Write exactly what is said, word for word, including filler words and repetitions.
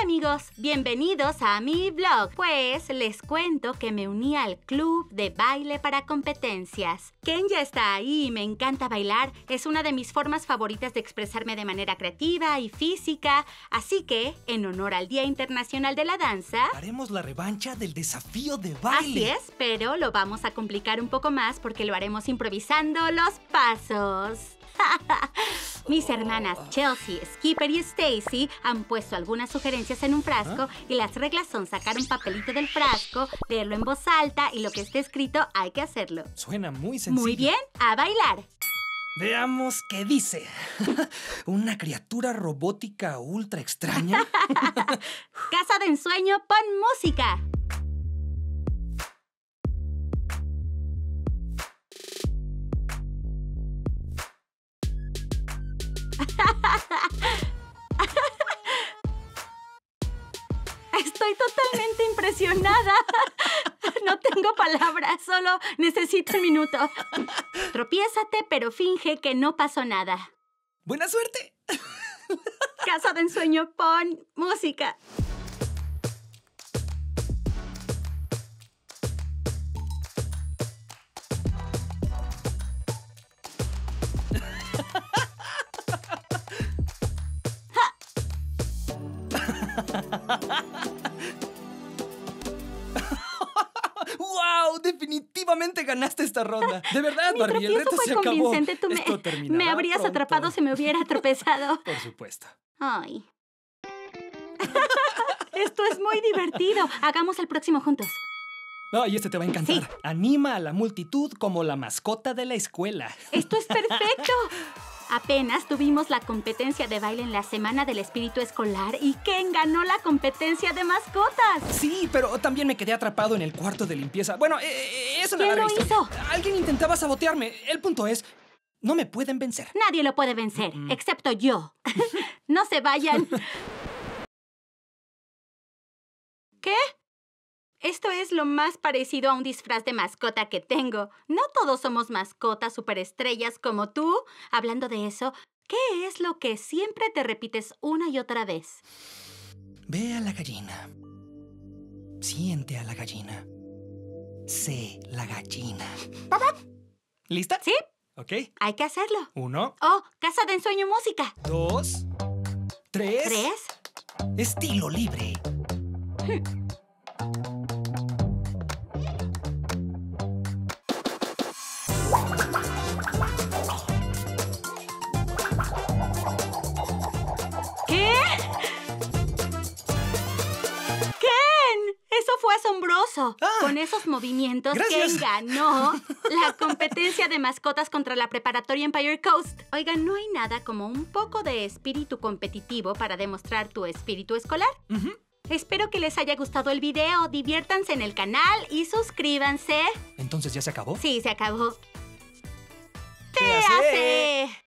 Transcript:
amigos, bienvenidos a mi vlog. Pues les cuento que me uní al club de baile para competencias. Ken ya está ahí y me encanta bailar. Es una de mis formas favoritas de expresarme de manera creativa y física. Así que, en honor al Día Internacional de la Danza, haremos la revancha del desafío de baile. Así es, pero lo vamos a complicar un poco más porque lo haremos improvisando los pasos. Mis hermanas Chelsea, Skipper y Stacy han puesto algunas sugerencias en un frasco. ¿Ah? Y las reglas son sacar un papelito del frasco, leerlo en voz alta y lo que esté escrito hay que hacerlo. Suena muy sencillo. Muy bien, a bailar. Veamos qué dice. ¿Una criatura robótica ultra extraña? Casa de ensueño, pon música. Estoy totalmente impresionada. No tengo palabras, solo necesito un minuto. Tropiézate, pero finge que no pasó nada. ¡Buena suerte! Casa de ensueño, pon música. ¡Wow! Definitivamente ganaste esta ronda. De verdad, Mi Barbie, el reto fue se acabó. convincente. Tú me, Esto terminará me habrías pronto. atrapado si me hubiera tropezado. Por supuesto. Ay. Esto es muy divertido. Hagamos el próximo juntos. Ay, este te va a encantar. Sí. Anima a la multitud como la mascota de la escuela. Esto es perfecto. Apenas tuvimos la competencia de baile en la Semana del Espíritu Escolar y Ken ganó la competencia de mascotas. Sí, pero también me quedé atrapado en el cuarto de limpieza. Bueno, eh, es una ¿Quién larga lo historia. hizo? Alguien intentaba sabotearme. El punto es, no me pueden vencer. Nadie lo puede vencer, Mm-mm. excepto yo. No se vayan. ¿Qué? Esto es lo más parecido a un disfraz de mascota que tengo. No todos somos mascotas superestrellas como tú. Hablando de eso, ¿qué es lo que siempre te repites una y otra vez? Ve a la gallina. Siente a la gallina. Sé la gallina. ¿Lista? ¿Sí? Ok. Hay que hacerlo. Uno, Oh, Casa de ensueño, música. dos, tres. ¿Tres? Estilo libre. ¿Qué? ¡Ken! Eso fue asombroso. Ah, Con esos movimientos, gracias. Ken ganó la competencia de mascotas contra la preparatoria Empire Coast. Oigan, ¿no hay nada como un poco de espíritu competitivo para demostrar tu espíritu escolar? Uh-huh. Espero que les haya gustado el video. Diviértanse en el canal y suscríbanse. Entonces, ¿ya se acabó? Sí, se acabó. ¿Qué ¡Te hace? hace!